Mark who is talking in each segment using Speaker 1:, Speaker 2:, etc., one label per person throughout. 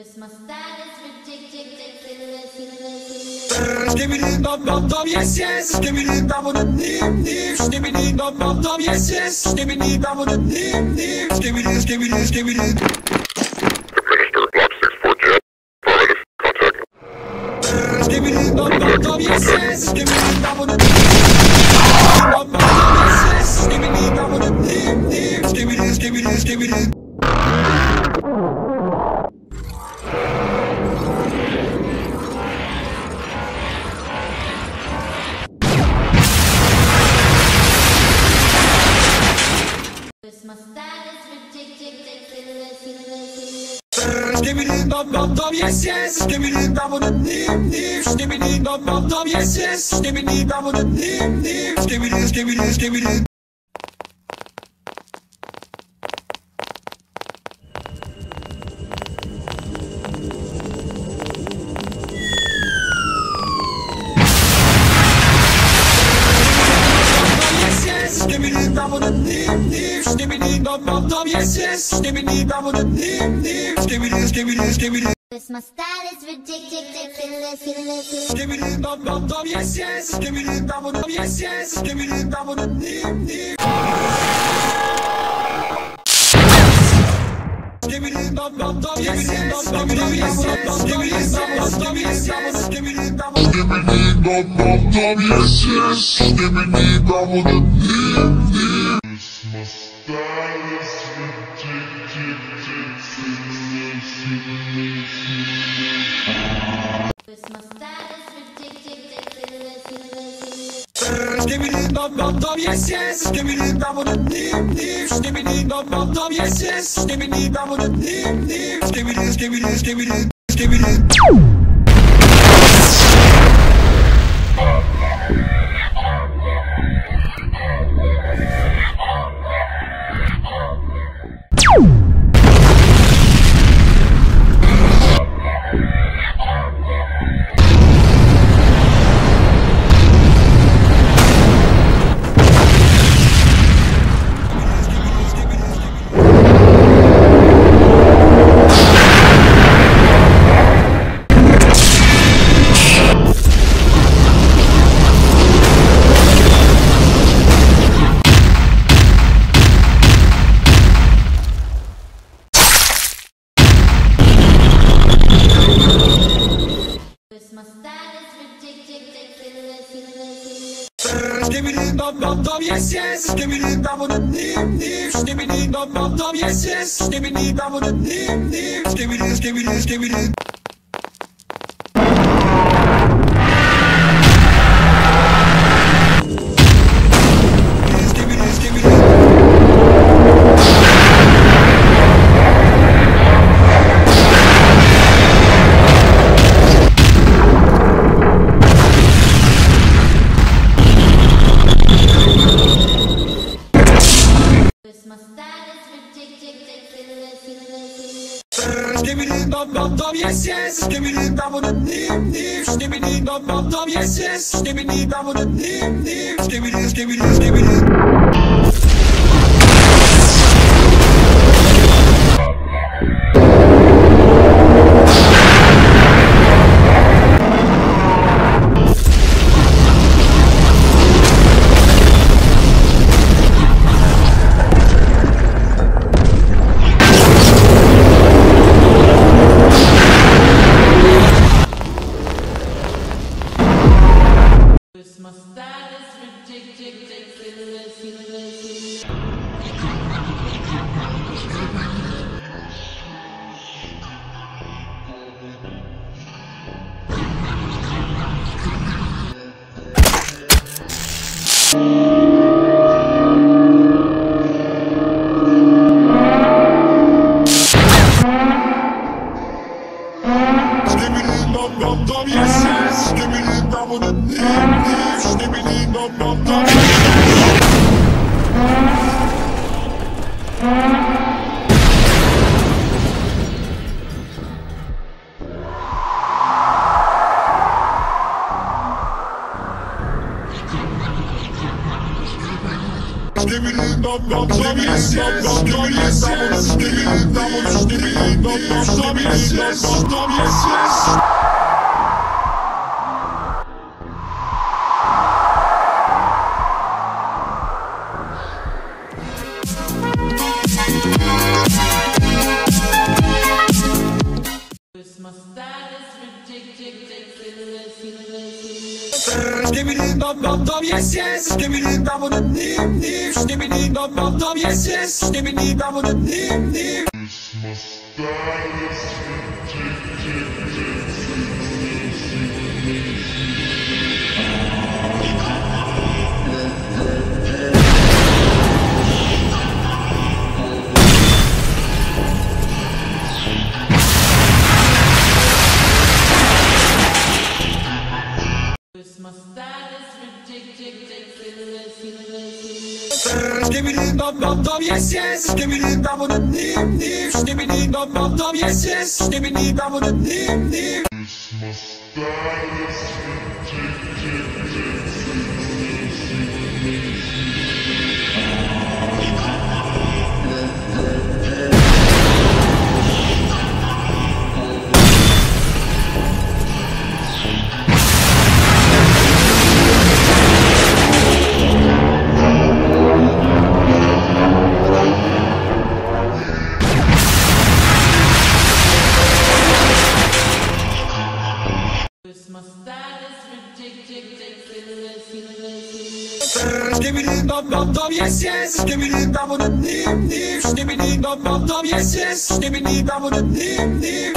Speaker 1: 'Cause my style is ridiculous.
Speaker 2: Stimming dom dom dom yes yes. Stimming dom dom nim nim. Stimming dom dom dom yes yes. Stimming dom dom nim nim. Stimming. Stimming dom dom dom yes yes. Stimming dom dom yes yes. Stimming dom dom nim nim. Stimming.
Speaker 1: My style is ridiculous.
Speaker 2: Stimming dom dom dom yes yes. Stimming dom dom nim nim. Stimming dom dom dom yes yes. Stimming dom dom nim nim. Stimming. Stimming dom dom nim nim. Stimming dom dom dom yes yes. Stimming dom dom nim nim. Stimming.
Speaker 1: My style is ridiculous.
Speaker 2: Stimming dom dom dom yes yes. Stimming dom dom yes yes. Stimming dom dom nim nim. Stimming dom dom dom yes yes. Stimming yes yes. Stimming dom dom yes yes. Stimming dom dom yes yes. Stimming dom dom nim nim. My style is ridiculous.
Speaker 1: My style is ridiculous.
Speaker 2: Stimming dom dom dom yes yes. Stimming dom dom nim nim. Stimming dom dom dom yes yes. Stimming dom dom nim nim. Stimming.
Speaker 1: My style is ridiculous.
Speaker 2: Stimming dom dom dom yes yes. Stimming dom dom nim nim. Stimming dom dom dom yes yes. Stimming dom dom nim nim. Stimming.
Speaker 1: My style is ridiculous.
Speaker 2: Stimming dom dom dom yes yes. Stimming dom dom nim nim. Stimming dom dom dom yes yes. Stimming dom dom nim nim. Stimming.
Speaker 1: My style is ridiculous.
Speaker 2: Stimming dom dom dom yes yes. Stimming dom dom nim nim. Stimming dom dom dom yes yes.
Speaker 1: My style is ridiculous.
Speaker 2: Skibidi dum dum dum, yes yes. Skibidi dum dum dim dim. Skibidi dum dum dum, yes yes. Skibidi dum dum dim dim.
Speaker 1: My style is ridiculous.
Speaker 2: Skibidi dum dum dum, yes yes. Skibidi dum dum dim dim. Skibidi dum dum dum, yes yes. Skibidi dum dum dim dim.
Speaker 1: My style is ridiculous.
Speaker 2: Skibidi dum dum dum, yes yes. Skibidi dum dum dim dim. Skibidi dum dum dum, yes yes. Skibidi dum dum dim dim.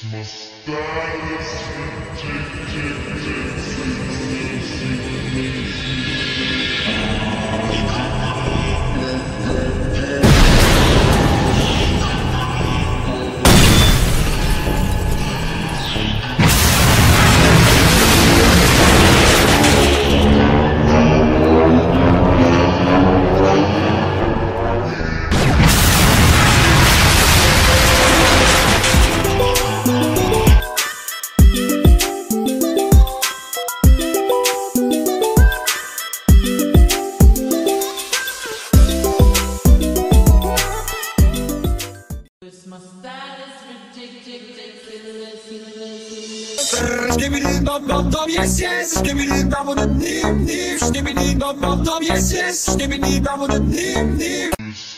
Speaker 1: My style is ridiculous.
Speaker 2: Skibidi dum dum dum, yes yes. Skibidi dum dum dim dim. Skibidi dum dum dum, yes yes. Skibidi dum dum dim dim.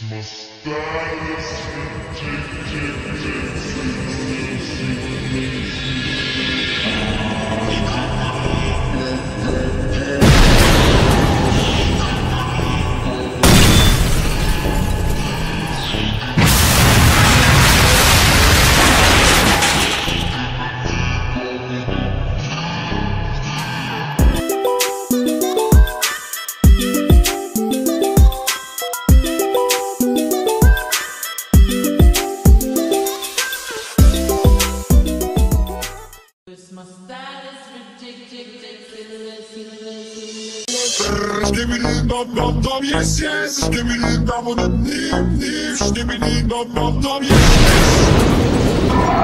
Speaker 1: My style is ridiculous.
Speaker 2: Skibidi dum dum dum, yes yes. Skibidi dum dum dim dim. Skibidi dum dum dum, yes yes.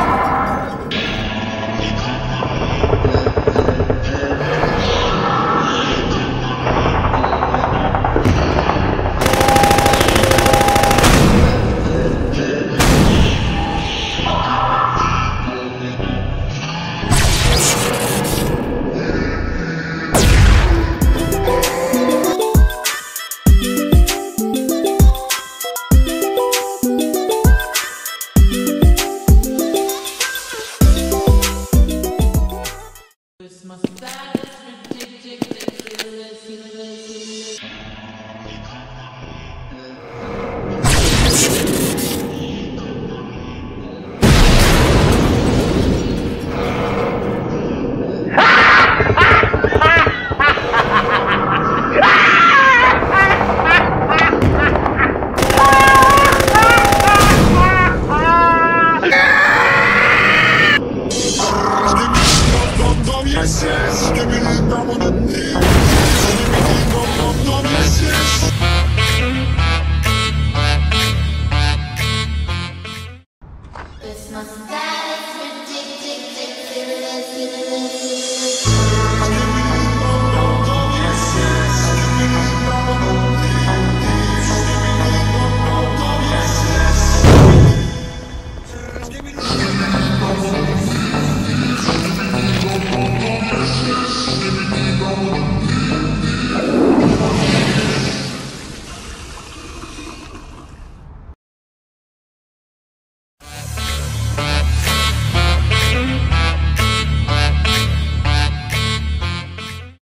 Speaker 1: My style is ridiculous.
Speaker 2: Yes, yes.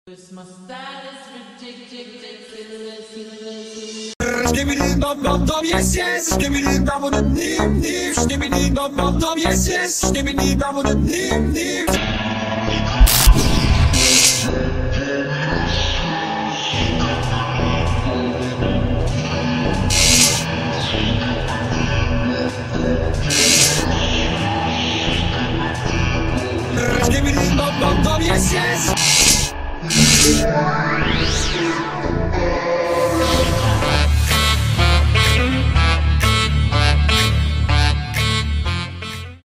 Speaker 1: My style is ridiculous.
Speaker 2: Ştibidi bam bam dam yes yes. Ştibidi bam bam nim nim. Ştibidi bam bam dam yes yes. Ştibidi bam bam nim nim. Ştibidi bam bam dam yes yes.